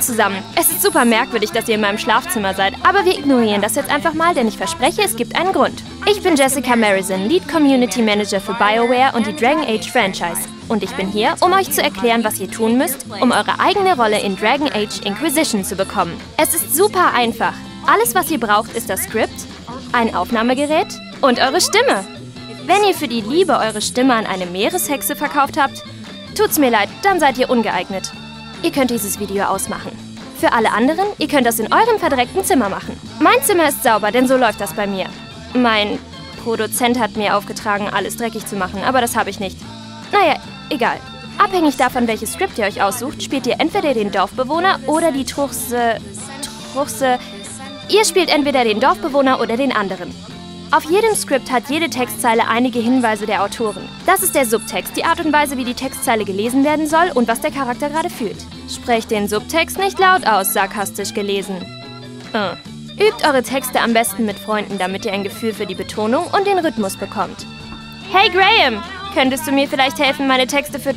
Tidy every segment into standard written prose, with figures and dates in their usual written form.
zusammen. Es ist super merkwürdig, dass ihr in meinem Schlafzimmer seid, aber wir ignorieren das jetzt einfach mal, denn ich verspreche, es gibt einen Grund. Ich bin Jessica Marison, Lead Community Manager für BioWare und die Dragon Age Franchise. Und ich bin hier, um euch zu erklären, was ihr tun müsst, um eure eigene Rolle in Dragon Age Inquisition zu bekommen. Es ist super einfach. Alles, was ihr braucht, ist das Skript, ein Aufnahmegerät und eure Stimme. Wenn ihr für die Liebe eure Stimme an eine Meereshexe verkauft habt, tut's mir leid, dann seid ihr ungeeignet. Ihr könnt dieses Video ausmachen. Für alle anderen, ihr könnt das in eurem verdreckten Zimmer machen. Mein Zimmer ist sauber, denn so läuft das bei mir. Mein Produzent hat mir aufgetragen, alles dreckig zu machen, aber das habe ich nicht. Naja, egal. Abhängig davon, welches Skript ihr euch aussucht, spielt ihr entweder den Dorfbewohner oder die Truchse... Ihr spielt entweder den Dorfbewohner oder den anderen. Auf jedem Skript hat jede Textzeile einige Hinweise der Autoren. Das ist der Subtext, die Art und Weise, wie die Textzeile gelesen werden soll und was der Charakter gerade fühlt. Sprecht den Subtext nicht laut aus, sarkastisch gelesen. Übt eure Texte am besten mit Freunden, damit ihr ein Gefühl für die Betonung und den Rhythmus bekommt. Hey Graham, könntest du mir vielleicht helfen, meine Texte für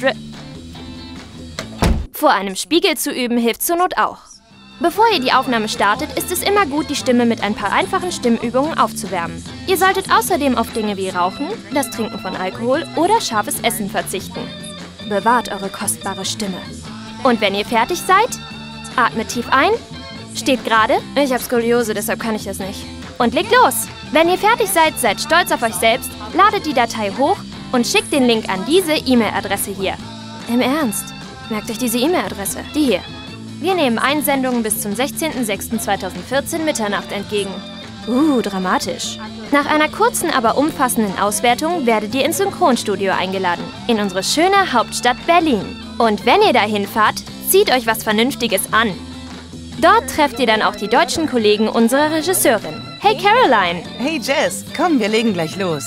Vor einem Spiegel zu üben, hilft zur Not auch. Bevor ihr die Aufnahme startet, ist es immer gut, die Stimme mit ein paar einfachen Stimmübungen aufzuwärmen. Ihr solltet außerdem auf Dinge wie Rauchen, das Trinken von Alkohol oder scharfes Essen verzichten. Bewahrt eure kostbare Stimme. Und wenn ihr fertig seid, atmet tief ein, steht gerade. Ich habe Skoliose, deshalb kann ich das nicht. Und legt los. Wenn ihr fertig seid, seid stolz auf euch selbst, ladet die Datei hoch und schickt den Link an diese E-Mail-Adresse hier. Im Ernst, merkt euch diese E-Mail-Adresse, die hier. Wir nehmen Einsendungen bis zum 16.06.2014 Mitternacht entgegen. Dramatisch. Nach einer kurzen, aber umfassenden Auswertung werdet ihr ins Synchronstudio eingeladen. In unsere schöne Hauptstadt Berlin. Und wenn ihr dahin fahrt, zieht euch was Vernünftiges an. Dort trefft ihr dann auch die deutschen Kollegen unserer Regisseurin. Hey Caroline! Hey Jess, komm, wir legen gleich los.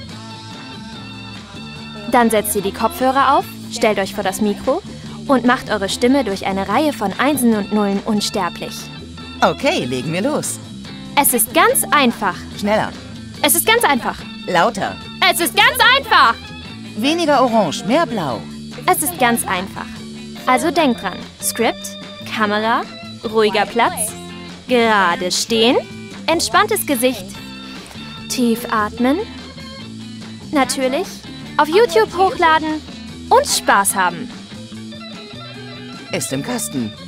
Dann setzt ihr die Kopfhörer auf, stellt euch vor das Mikro und macht eure Stimme durch eine Reihe von Einsen und Nullen unsterblich. Okay, legen wir los. Es ist ganz einfach. Schneller. Es ist ganz einfach. Lauter. Es ist ganz einfach. Weniger orange, mehr blau. Es ist ganz einfach. Also denkt dran. Skript, Kamera, ruhiger Platz, gerade stehen, entspanntes Gesicht, tief atmen, natürlich, auf YouTube hochladen und Spaß haben. Ist im Kasten.